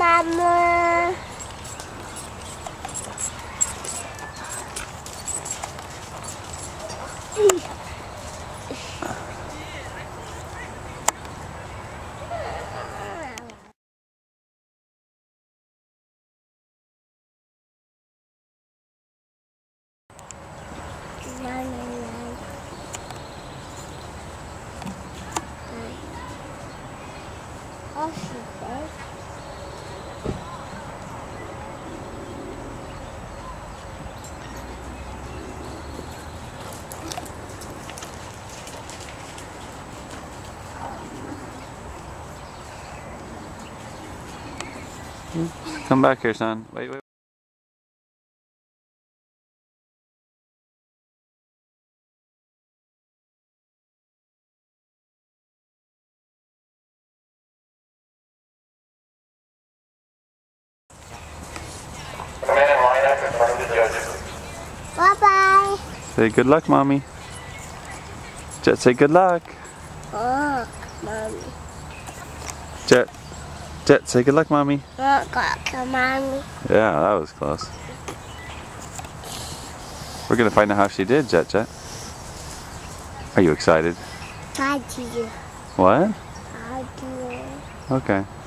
Mama. Oh, she said. Come back here, son. Wait, wait. Bye-bye. Say good luck, Mommy. Jet, say good luck. Oh, Mommy. Jet, say good luck, Mommy. Mommy. Yeah, that was close. We're gonna find out how she did, Jet. Are you excited? I do. What? I do. Okay.